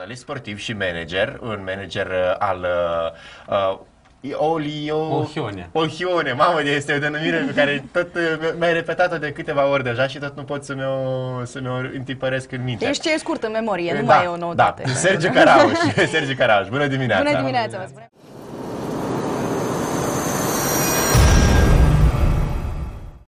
jurnalist sportiv și manager, un manager al Olhione, mamă, este o denumire pe care tot mi-ai repetat-o de câteva ori deja și tot nu pot să mi-o întipăresc în minte. Ești ce e scurt în memorie, nu mai e o noutate. Da, Sergiu Caraus. Sergiu Caraus, bună dimineața! Bună dimineața, vă spunem.